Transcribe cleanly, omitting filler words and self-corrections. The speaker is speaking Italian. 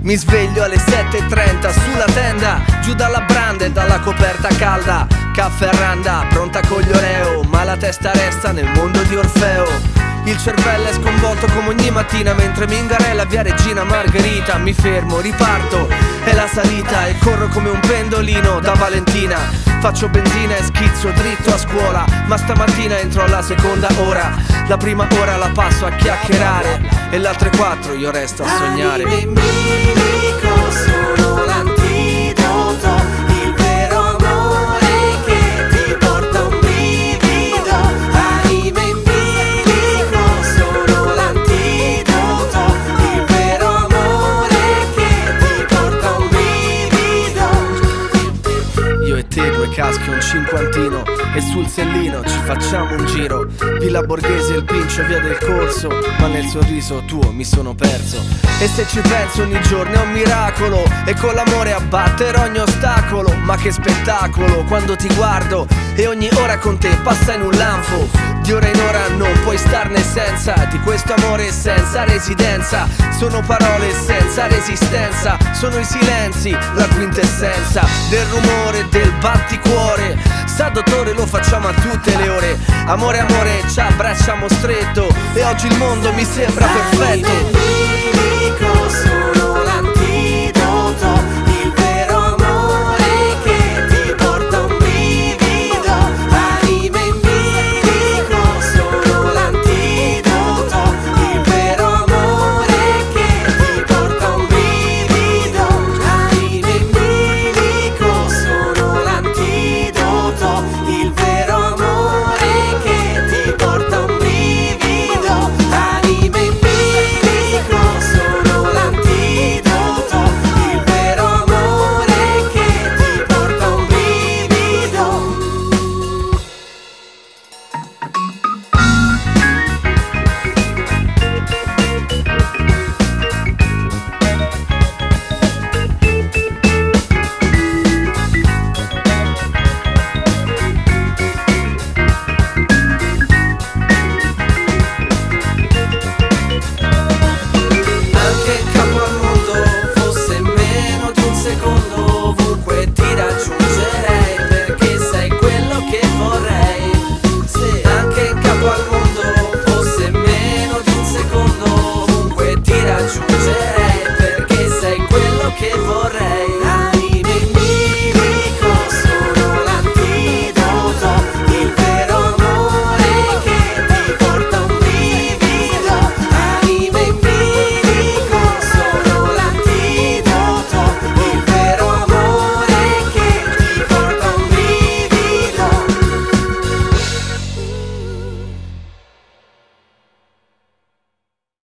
Mi sveglio alle 7:30 sulla tenda, giù dalla branda e dalla coperta calda. Caffè a randa, pronta con gli Oreo, ma la testa resta nel mondo di Orfeo. Il cervello è sconvolto come ogni mattina, mentre mi ingarella via Regina Margherita. Mi fermo, riparto, è la salita e corro come un pendolino da Valentina. Faccio benzina e schizzo dritto a scuola, ma stamattina entro alla seconda ora. La prima ora la passo a chiacchierare e le altre 4 io resto a sognare. Anime in bilico sono l'antidoto, il vero amore che ti porta un brivido. Anime in bilico sono l'antidoto, il vero amore che ti porta un brivido. Io e te, 2 caschi, un cinquantino, e sul sellino ci facciamo un giro. Villa Borghese, il Pincio, via del Corso, ma nel sorriso tuo mi sono perso. E se ci penso ogni giorno è un miracolo, e con l'amore abbatterò ogni ostacolo. Ma che spettacolo quando ti guardo e ogni ora con te passa in un lampo. Di ora in ora non puoi starne senza di questo amore senza residenza. Sono parole senza resistenza, sono i silenzi, la quintessenza del rumore del batticuore. Sa dottore, lo facciamo a tutte le ore. Amore, amore, ci abbracciamo stretto e oggi il mondo mi sembra perfetto.